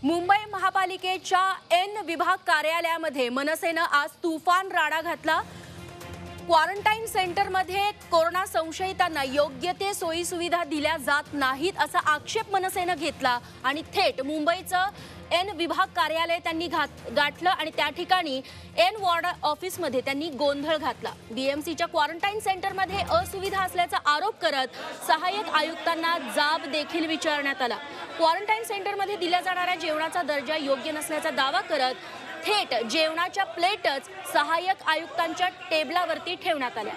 मुंबई महापालिकेच्या एन विभाग कार्यालयामध्ये मनसेनं आज तुफान राडा घातला। क्वारंटाईन सेंटरमध्ये कोरोना संशयितांना योग्य ते सोयी सुविधा दिल्या जात नाहीत असा आक्षेप मनसेनं घेतला आणि थेट मुंबईचं एन विभाग कार्यालय त्यांनी गाठलं आणि त्या ठिकाणी एन वॉर्ड ऑफिसमध्ये त्यांनी गोंधळ घातला। बीएमसीच्या क्वारंटाईन सेंटरमध्ये असुविधा असल्याचा आरोप करत सहाय्यक आयुक्तांना जाब देखील विचारण्यात आला। क्वारंटाईन सेंटरमध्ये दिल्या जाणाऱ्या जेवणाचा दर्जा योग्य नसल्याचा दावा करत थेट जेवणाच्या प्लेटच सहाय्यक आयुक्तांच्या टेबलावरती ठेवण्यात आल्या।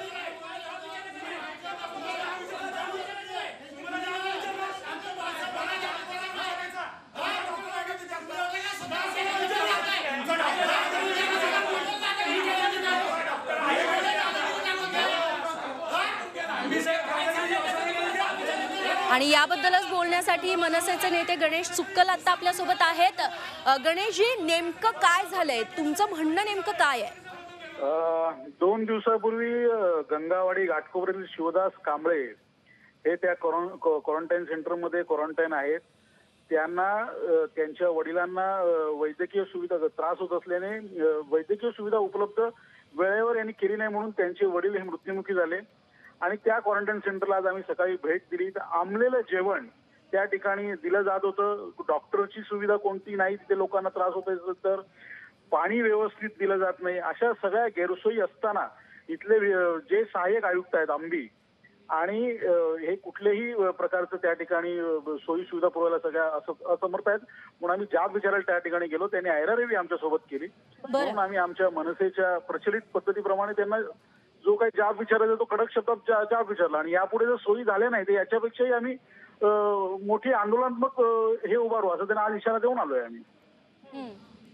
आणि याबद्दलच बोलण्यासाठी मनसेचे नेते गणेश सुक्कल आता आपल्या सोबत आहेत। गणेशजी, नेमकं काय झालंय, तुमचं म्हणणं नेमकं काय आहे? 2 दिवसापूर्वी गंगावाडी घाटकोपऱ्यातील शिवदास कांबळे हे त्या क्वारंटाईन सेंटरमध्ये क्वारंटाईन आहेत। त्यांना त्यांच्या वडिलांना वैद्यकीय सुविधा त्रास होत असल्याने वैद्यकीय सुविधा उपलब्ध वेळेवर यांनी केली नाही म्हणून त्यांचे वडील हे मृत्युमुखी झाले आणि त्या क्वारंटाईन सेंटरला आज आम्ही सकाळी भेट दिली तर आंबलेलं जेवण त्या ठिकाणी दिलं जात होतं। डॉक्टरची सुविधा कोणती नाही, तिथे लोकांना त्रास होत असेल तर पाणी व्यवस्थित दिलं जात नाही, अशा सगळ्या गैरसोयी असताना इथले जे सहाय्यक आयुक्त आहेत आंबी आणि हे कुठल्याही प्रकारचं त्या ठिकाणी सोयी सुविधा पुरवायला सगळ्या असमर्थ आहेत म्हणून आम्ही जाब विचारायला त्या ठिकाणी गेलो। त्यांनी ऐरारेवी आमच्या सोबत केली म्हणून आम्ही आमच्या मनसेच्या प्रचलित पद्धतीप्रमाणे त्यांना जो काही जाब विचारायचा तो कडक शब्दात जाब विचारला आणि यापुढे जर सोयी झाल्या नाही तर याच्यापेक्षाही आम्ही मोठी आंदोलनात्मक हे उभारू असं त्यांना आज इशारा देऊन आलोय आम्ही।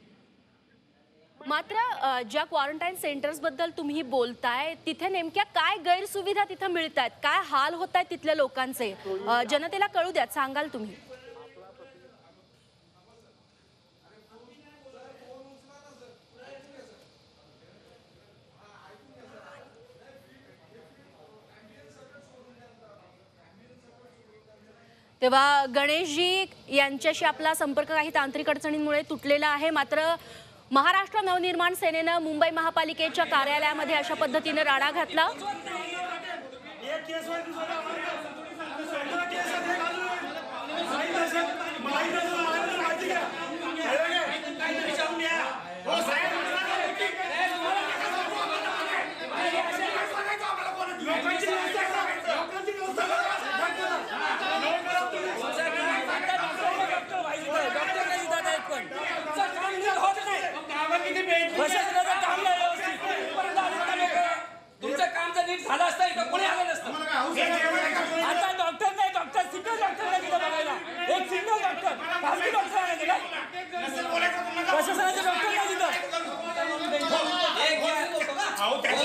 मात्र ज्या क्वारंटाईन सेंटर्स बद्दल तुम्ही बोलताय तिथे नेमक्या काय गैरसुविधा तिथे मिळतात, काय हाल होत आहेत तिथल्या लोकांचे, जनतेला कळू द्यात, सांगाल तुम्ही? तेव्हा गणेशजी यांच्याशी आपला संपर्क काही तांत्रिक अडचणींमुळे तुटलेला आहे। मात्र महाराष्ट्र नवनिर्माण सेनेनं मुंबई महापालिकेच्या कार्यालयामध्ये अशा पद्धतीने राडा घातला। तुमचं काम जर नीट झालं असतं तर कोणी आलं नसतं। आता डॉक्टर नाही, डॉक्टर सिंगल डॉक्टर नाही दिलं बघायला, एक सिंगल डॉक्टर खासगी डॉक्टर नाही दिला, प्रशासनाचे डॉक्टर नाही दिलं।